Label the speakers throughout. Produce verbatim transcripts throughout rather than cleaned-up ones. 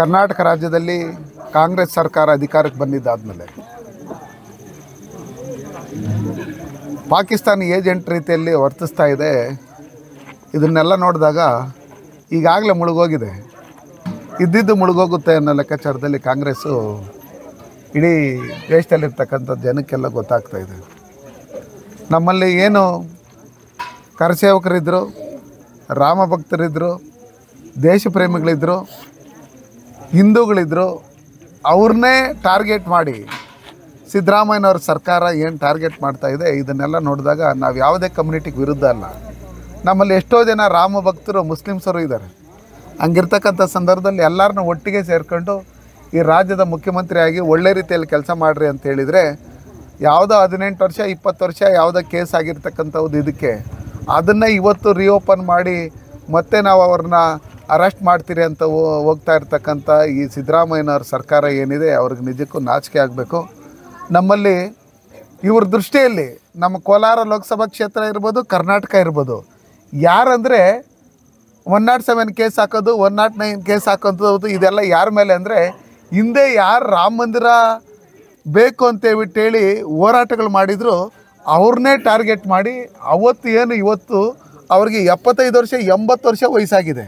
Speaker 1: ಕರ್ನಾಟಕ ರಾಜ್ಯದಲ್ಲಿ ಕಾಂಗ್ರೆಸ್ ಸರ್ಕಾರ ಅಧಿಕಾರಕ್ಕೆ ಬಂದಿದ್ದಾದಮೇಲೆ ಪಾಕಿಸ್ತಾನಿ ಏಜೆಂಟ್ ರೀತಿಯಲ್ಲಿ ವರ್ತಿಸ್ತಾ ಇದೆ. ಇದನ್ನೆಲ್ಲ ನೋಡಿದಾಗ ಈಗಾಗಲೇ ಮುಳುಗೋಗಿದೆ, ಇದ್ದಿದ್ದು ಮುಳುಗೋಗುತ್ತೆ ಅನ್ನೋ ಲೆಕ್ಕಾಚಾರದಲ್ಲಿ ಕಾಂಗ್ರೆಸ್ಸು ಇಡೀ ದೇಶದಲ್ಲಿರ್ತಕ್ಕಂಥ ಜನಕ್ಕೆಲ್ಲ ಗೊತ್ತಾಗ್ತಾ ಇದೆ. ನಮ್ಮಲ್ಲಿ ಏನು ಕರಸೇವಕರಿದ್ದರು, ರಾಮಭಕ್ತರಿದ್ದರು, ದೇಶ ಪ್ರೇಮಿಗಳಿದ್ದರು, ಹಿಂದೂಗಳಿದ್ದರು, ಅವ್ರನ್ನೇ ಟಾರ್ಗೆಟ್ ಮಾಡಿ ಸಿದ್ದರಾಮಯ್ಯನವ್ರ ಸರ್ಕಾರ ಏನು ಟಾರ್ಗೆಟ್ ಮಾಡ್ತಾಯಿದೆ ಇದನ್ನೆಲ್ಲ ನೋಡಿದಾಗ ನಾವು ಯಾವುದೇ ಕಮ್ಯುನಿಟಿಗೆ ವಿರುದ್ಧ ಅಲ್ಲ. ನಮ್ಮಲ್ಲಿ ಎಷ್ಟೋ ಜನ ರಾಮ ಭಕ್ತರು ಮುಸ್ಲಿಮ್ಸರು ಇದ್ದಾರೆ. ಹಂಗಿರ್ತಕ್ಕಂಥ ಸಂದರ್ಭದಲ್ಲಿ ಎಲ್ಲರನ್ನೂ ಒಟ್ಟಿಗೆ ಸೇರಿಕೊಂಡು ಈ ರಾಜ್ಯದ ಮುಖ್ಯಮಂತ್ರಿಯಾಗಿ ಒಳ್ಳೆ ರೀತಿಯಲ್ಲಿ ಕೆಲಸ ಮಾಡಿರಿ ಅಂತ ಹೇಳಿದರೆ, ಯಾವುದೋ ಹದಿನೆಂಟು ವರ್ಷ ಇಪ್ಪತ್ತು ವರ್ಷ ಯಾವುದೋ ಕೇಸ್ ಆಗಿರ್ತಕ್ಕಂಥದ್ದು ಇದಕ್ಕೆ ಅದನ್ನು ಇವತ್ತು ರಿಓಪನ್ ಮಾಡಿ ಮತ್ತೆ ನಾವು ಅವ್ರನ್ನ ಅರೆಸ್ಟ್ ಮಾಡ್ತೀರಿ ಅಂತ ಹೋಗ್ತಾ ಇರ್ತಕ್ಕಂಥ ಈ ಸಿದ್ದರಾಮಯ್ಯನವ್ರ ಸರ್ಕಾರ ಏನಿದೆ ಅವ್ರಿಗೆ ನಿಜಕ್ಕೂ ನಾಚಿಕೆ ಆಗಬೇಕು. ನಮ್ಮಲ್ಲಿ ಇವ್ರ ದೃಷ್ಟಿಯಲ್ಲಿ ನಮ್ಮ ಕೋಲಾರ ಲೋಕಸಭಾ ಕ್ಷೇತ್ರ ಇರ್ಬೋದು, ಕರ್ನಾಟಕ ಇರ್ಬೋದು, ಯಾರಂದರೆ ಒನ್ ನಾಟ್ ಸೆವೆನ್ ಕೇಸ್ ಹಾಕೋದು, ಒನ್ ನಾಟ್ ನೈನ್ ಕೇಸ್ ಹಾಕೋದು ಇದೆಲ್ಲ ಯಾರ ಮೇಲೆ ಅಂದರೆ, ಹಿಂದೆ ಯಾರು ರಾಮ ಮಂದಿರ ಬೇಕು ಅಂತೇಳ್ಬಿಟ್ಟು ಹೇಳಿ ಹೋರಾಟಗಳು ಮಾಡಿದ್ರು ಅವ್ರನ್ನೇ ಟಾರ್ಗೆಟ್ ಮಾಡಿ ಅವತ್ತು ಏನು ಇವತ್ತು ಅವ್ರಿಗೆ ಎಪ್ಪತ್ತೈದು ವರ್ಷ ಎಂಬತ್ತು ವರ್ಷ ವಯಸ್ಸಾಗಿದೆ,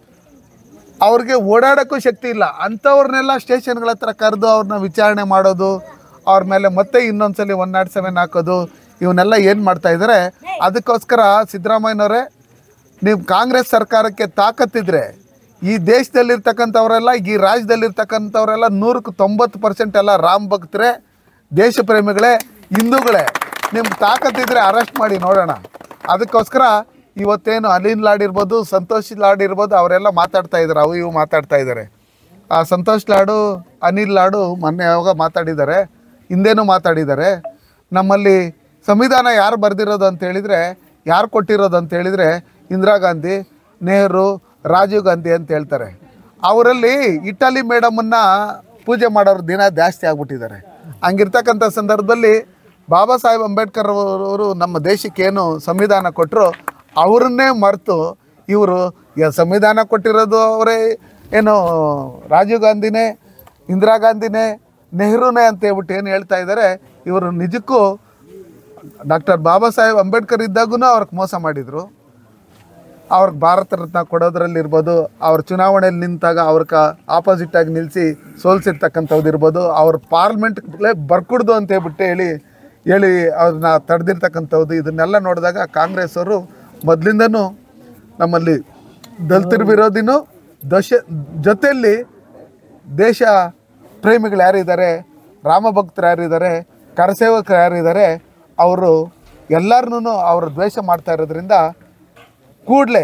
Speaker 1: ಅವ್ರಿಗೆ ಓಡಾಡೋಕ್ಕೂ ಶಕ್ತಿ ಇಲ್ಲ. ಅಂಥವ್ರನ್ನೆಲ್ಲ ಸ್ಟೇಷನ್ಗಳ ಹತ್ರ ಕರೆದು ಅವ್ರನ್ನ ವಿಚಾರಣೆ ಮಾಡೋದು, ಅವ್ರ ಮೇಲೆ ಮತ್ತೆ ಇನ್ನೊಂದ್ಸಲಿ ಒನ್ ನಾಟ್ ಸೆವೆನ್ ಹಾಕೋದು, ಇವನ್ನೆಲ್ಲ ಏನು ಮಾಡ್ತಾಯಿದ್ದಾರೆ. ಅದಕ್ಕೋಸ್ಕರ ಸಿದ್ದರಾಮಯ್ಯನವರೇ, ನೀವು ಕಾಂಗ್ರೆಸ್ ಸರ್ಕಾರಕ್ಕೆ ತಾಕತ್ತಿದ್ರೆ ಈ ದೇಶದಲ್ಲಿರ್ತಕ್ಕಂಥವರೆಲ್ಲ, ಈ ರಾಜ್ಯದಲ್ಲಿರ್ತಕ್ಕಂಥವರೆಲ್ಲ ನೂರಕ್ಕೆ ತೊಂಬತ್ತು ಪರ್ಸೆಂಟ್ ಎಲ್ಲ ರಾಮ ಭಕ್ತರೇ, ದೇಶ ಪ್ರೇಮಿಗಳೇ, ಹಿಂದೂಗಳೇ. ನಿಮ್ಗೆ ತಾಕತ್ತಿದ್ರೆ ಅರೆಸ್ಟ್ ಮಾಡಿ ನೋಡೋಣ. ಅದಕ್ಕೋಸ್ಕರ ಇವತ್ತೇನು ಅನಿಲ್ ಲಾಡ್ ಇರ್ಬೋದು, ಸಂತೋಷ್ ಲಾಡ್ ಇರ್ಬೋದು, ಅವರೆಲ್ಲ ಮಾತಾಡ್ತಾ ಇದ್ದಾರೆ, ಅವು ಇವು ಮಾತಾಡ್ತಾ ಇದ್ದಾರೆ. ಆ ಸಂತೋಷ್ ಲಾಡು, ಅನಿಲ್ ಲಾಡು ಮೊನ್ನೆ ಯಾವಾಗ ಮಾತಾಡಿದ್ದಾರೆ, ಹಿಂದೇನೂ ಮಾತಾಡಿದ್ದಾರೆ. ನಮ್ಮಲ್ಲಿ ಸಂವಿಧಾನ ಯಾರು ಬರೆದಿರೋದು ಅಂತ ಹೇಳಿದರೆ, ಯಾರು ಕೊಟ್ಟಿರೋದು ಅಂತ ಹೇಳಿದರೆ ಇಂದಿರಾ ಗಾಂಧಿ, ನೆಹರು, ರಾಜೀವ್ ಗಾಂಧಿ ಅಂತ ಹೇಳ್ತಾರೆ. ಅವರಲ್ಲಿ ಇಟಲಿ ಮೇಡಮನ್ನು ಪೂಜೆ ಮಾಡೋರು ದಿನ ಜಾಸ್ತಿ ಆಗ್ಬಿಟ್ಟಿದ್ದಾರೆ. ಹಂಗಿರ್ತಕ್ಕಂಥ ಸಂದರ್ಭದಲ್ಲಿ ಬಾಬಾ ಸಾಹೇಬ್ ಅಂಬೇಡ್ಕರ್ ಅವರು ನಮ್ಮ ದೇಶಕ್ಕೇನು ಸಂವಿಧಾನ ಕೊಟ್ಟರು ಅವ್ರನ್ನೇ ಮರೆತು ಇವರು ಸಂವಿಧಾನ ಕೊಟ್ಟಿರೋದು ಅವರೇ ಏನು ರಾಜೀವ್ ಗಾಂಧಿನೇ, ಇಂದಿರಾ ಗಾಂಧಿನೇ, ನೆಹರೂನೇ ಅಂತ ಹೇಳ್ಬಿಟ್ಟು ಏನು ಹೇಳ್ತಾ ಇದ್ದಾರೆ. ಇವರು ನಿಜಕ್ಕೂ ಡಾಕ್ಟರ್ ಬಾಬಾ ಸಾಹೇಬ್ ಅಂಬೇಡ್ಕರ್ ಇದ್ದಾಗೂ ಅವ್ರಿಗೆ ಮೋಸ ಮಾಡಿದರು. ಅವ್ರಿಗೆ ಭಾರತ ರತ್ನ ಕೊಡೋದ್ರಲ್ಲಿರ್ಬೋದು, ಅವ್ರ ಚುನಾವಣೆಯಲ್ಲಿ ನಿಂತಾಗ ಅವ್ರಿಗೆ ಆಪೋಸಿಟಾಗಿ ನಿಲ್ಲಿಸಿ ಸೋಲಿಸಿರ್ತಕ್ಕಂಥದ್ದು ಇರ್ಬೋದು, ಅವ್ರ ಪಾರ್ಲಿಮೆಂಟ್ಗೆ ಬರ್ಕೂಡ್ದು ಅಂತ ಹೇಳ್ಬಿಟ್ಟು ಹೇಳಿ ಹೇಳಿ ಅವ್ರನ್ನ ತಡೆದಿರ್ತಕ್ಕಂಥದ್ದು, ಇದನ್ನೆಲ್ಲ ನೋಡಿದಾಗ ಕಾಂಗ್ರೆಸ್ ಅವರು ಮೊದಲಿಂದನೂ ನಮ್ಮಲ್ಲಿ ದಲಿತರ ವಿರೋಧಿನೂ ದಶ ಜೊತೆಯಲ್ಲಿ ದೇಶ ಪ್ರೇಮಿಗಳು ಯಾರಿದ್ದಾರೆ, ರಾಮಭಕ್ತರು ಯಾರಿದ್ದಾರೆ, ಕರಸೇವಕರು ಯಾರಿದ್ದಾರೆ, ಅವರು ಎಲ್ಲರನ್ನೂ ಅವರು ದ್ವೇಷ ಮಾಡ್ತಾ ಇರೋದ್ರಿಂದ ಕೂಡಲೇ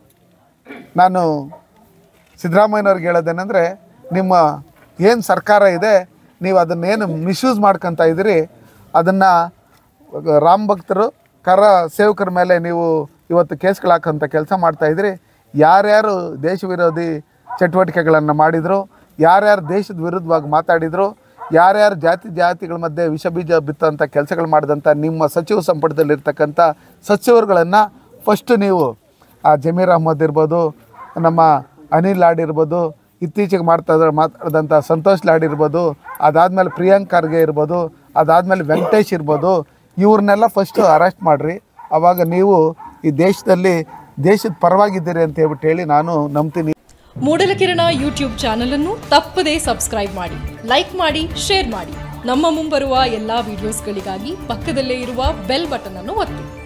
Speaker 1: ನಾನು ಸಿದ್ದರಾಮಯ್ಯನವ್ರಿಗೆ ಹೇಳೋದೇನೆಂದರೆ, ನಿಮ್ಮ ಏನು ಸರ್ಕಾರ ಇದೆ ನೀವು ಅದನ್ನೇನು ಮಿಸ್ಯೂಸ್ ಮಾಡ್ಕೊತಾ ಇದ್ದೀರಿ, ಅದನ್ನು ರಾಮ ಭಕ್ತರು, ಕರ ಸೇವಕರ ಮೇಲೆ ನೀವು ಇವತ್ತು ಕೇಸ್ಗಳು ಹಾಕೋಂಥ ಕೆಲಸ ಮಾಡ್ತಾಯಿದ್ರಿ. ಯಾರ್ಯಾರು ದೇಶ ವಿರೋಧಿ ಚಟುವಟಿಕೆಗಳನ್ನು ಮಾಡಿದರು, ಯಾರ್ಯಾರು ದೇಶದ ವಿರುದ್ಧವಾಗಿ ಮಾತಾಡಿದರು, ಯಾರ್ಯಾರು ಜಾತಿ ಜಾತಿಗಳ ಮಧ್ಯೆ ವಿಷ ಬೀಜ ಬಿತ್ತೋಂಥ ಕೆಲಸಗಳು ಮಾಡಿದಂಥ ನಿಮ್ಮ ಸಚಿವ ಸಂಪುಟದಲ್ಲಿರ್ತಕ್ಕಂಥ ಸಚಿವರುಗಳನ್ನು ಫಸ್ಟು ನೀವು ಆ ಜಮೀರ್ ಅಹ್ಮದ್ ಇರ್ಬೋದು, ನಮ್ಮ ಅನಿಲ್ ಲಾಡ್ ಇರ್ಬೋದು, ಇತ್ತೀಚೆಗೆ ಮಾಡ್ತಾ ಮಾತಾಡಿದಂಥ ಸಂತೋಷ್ ಲಾಡ್ ಇರ್ಬೋದು, ಅದಾದಮೇಲೆ ಪ್ರಿಯಾಂಕ್ ಖರ್ಗೆ ಇರ್ಬೋದು, ಅದಾದಮೇಲೆ ವೆಂಕಟೇಶ್ ಇರ್ಬೋದು, ಇವ್ರನ್ನೆಲ್ಲ ಫಸ್ಟು ಅರೆಸ್ಟ್ ಮಾಡಿರಿ. ಆವಾಗ ನೀವು ಈ ದೇಶದಲ್ಲಿ ದೇಶದ ಪರವಾಗಿದ್ದೀರಿ ಅಂತ ಹೇಳ್ಬಿಟ್ಟು ಹೇಳಿ ನಾನು ನಂಬ್ತೀನಿ.
Speaker 2: ಮೂಡಲಕಿರಣ ಯೂಟ್ಯೂಬ್ ಚಾನಲ್ ಅನ್ನು ತಪ್ಪದೇ ಸಬ್ಸ್ಕ್ರೈಬ್ ಮಾಡಿ, ಲೈಕ್ ಮಾಡಿ, ಶೇರ್ ಮಾಡಿ. ನಮ್ಮ ಮುಂಬರುವ ಎಲ್ಲಾ ವಿಡಿಯೋಸ್ಗಳಿಗಾಗಿ ಪಕ್ಕದಲ್ಲೇ ಇರುವ ಬೆಲ್ ಬಟನ್ ಅನ್ನು ಒತ್ತಿ.